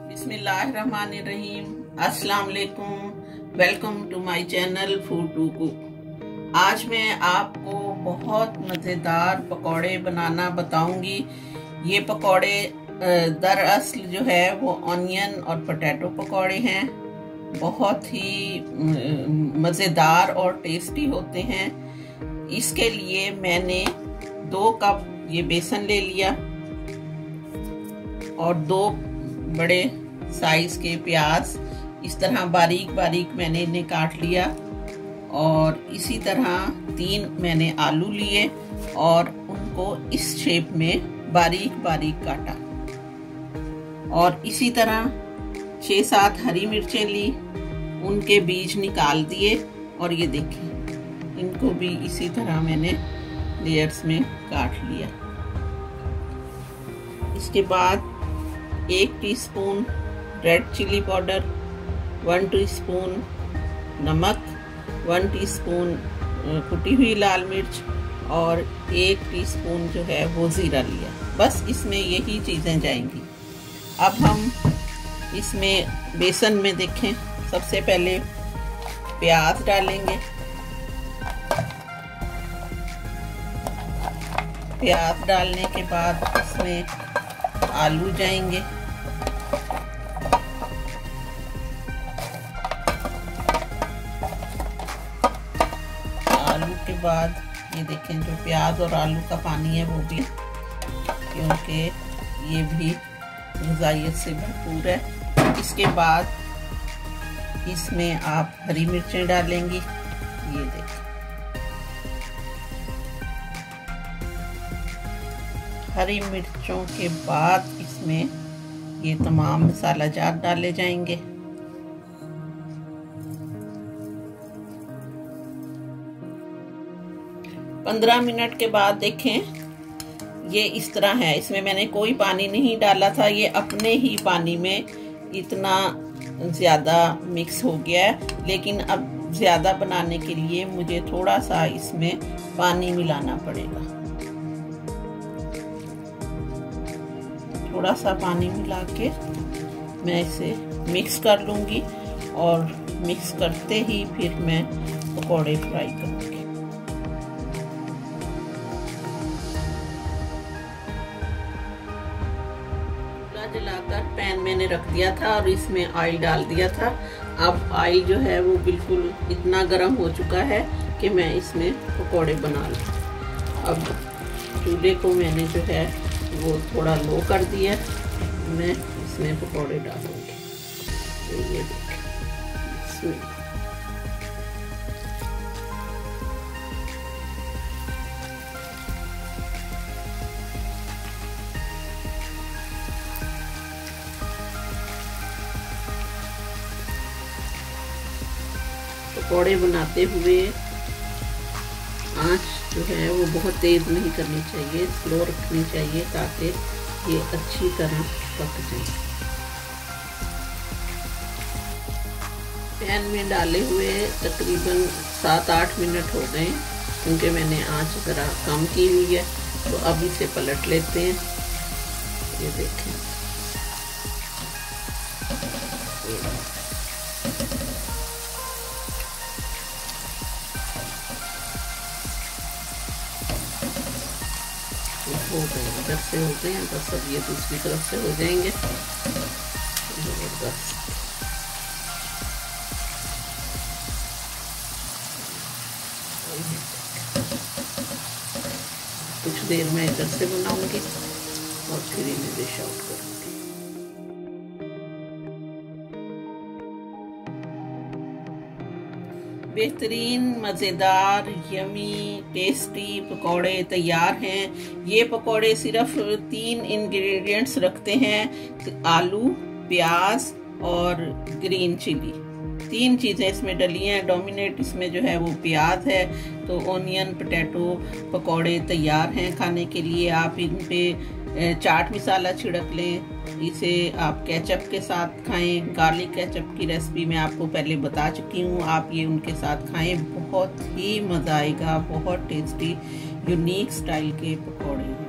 बिस्मिल्लाहिर्रहमानिर्रहीम। अस्सलाम वालेकुम। Welcome to my channel food to cook. आज मैं आपको बहुत मज़ेदार पकौड़े बनाना बताऊंगी। ये पकौड़े दरअसल जो है वो ऑनियन और पोटैटो पकौड़े हैं। बहुत ही मज़ेदार और टेस्टी होते हैं। इसके लिए मैंने 2 कप ये बेसन ले लिया और 2 बड़े साइज के प्याज इस तरह बारीक बारीक मैंने इन्हें काट लिया और इसी तरह 3 मैंने आलू लिए और उनको इस शेप में बारीक बारीक काटा और इसी तरह 6-7 हरी मिर्चें ली, उनके बीज निकाल दिए और ये देखें इनको भी इसी तरह मैंने लेयर्स में काट लिया। इसके बाद 1 teaspoon red chilli powder, 1 teaspoon नमक, 1 टीस्पून कुटी हुई लाल मिर्च और 1 टीस्पून जो है वो ज़ीरा लिया। बस इसमें यही चीज़ें जाएंगी। अब हम इसमें बेसन में देखें, सबसे पहले प्याज डालेंगे। प्याज डालने के बाद इसमें आलू जाएंगे। आलू के बाद ये देखें जो प्याज और आलू का पानी है वो भी, क्योंकि ये भी ग़िज़ाइयत से भरपूर है। इसके बाद इसमें आप हरी मिर्चें डालेंगी। ये देखें हरी मिर्चों के बाद इसमें ये तमाम मसाला जात डाले जाएंगे। पंद्रह मिनट के बाद देखें ये इस तरह है। इसमें मैंने कोई पानी नहीं डाला था, ये अपने ही पानी में इतना ज़्यादा मिक्स हो गया है। लेकिन अब ज़्यादा बनाने के लिए मुझे थोड़ा सा इसमें पानी मिलाना पड़ेगा। थोड़ा सा पानी मिला के मैं इसे मिक्स कर लूँगी और मिक्स करते ही फिर मैं पकौड़े फ्राई करूँगी। जलाकर पैन मैंने रख दिया था और इसमें ऑयल डाल दिया था। अब ऑयल जो है वो बिल्कुल इतना गर्म हो चुका है कि मैं इसमें पकौड़े बना लूँ। अब चूल्हे को मैंने जो है वो थोड़ा लो कर दिया। मैं इसमें पकौड़े डालूंगी। तो ये देखें पकौड़े बनाते हुए आंच जो है वो बहुत तेज़ नहीं करनी चाहिए, स्लो रखनी चाहिए ताकि ये अच्छी तरह पक जाए। पैन में डाले हुए तकरीबन 7-8 मिनट हो गए, क्योंकि मैंने आंच ज़रा कम की हुई है। तो अब इसे पलट लेते हैं। ये देखें हो गए, इधर से हो गए हैं, बस अब ये दूसरी तरफ से हो जाएंगे। जबरदस्त। कुछ देर में इधर से बनाऊंगी और फिर इन्हें डिश आउट करूंगी। बेहतरीन मज़ेदार यमी टेस्टी पकौड़े तैयार हैं। ये पकौड़े सिर्फ 3 इंग्रेडिएंट्स रखते हैं, आलू, प्याज और ग्रीन चिली। 3 चीज़ें इसमें डली हैं। डोमिनेट इसमें जो है वो प्याज है। तो ऑनियन पोटैटो पकौड़े तैयार हैं खाने के लिए। आप इन पे चाट मसाला छिड़क लें। इसे आप केचप के साथ खाएं। गार्लिक केचप की रेसिपी मैं आपको पहले बता चुकी हूँ, आप ये उनके साथ खाएं, बहुत ही मज़ा आएगा। बहुत टेस्टी यूनिक स्टाइल के पकौड़े हैं।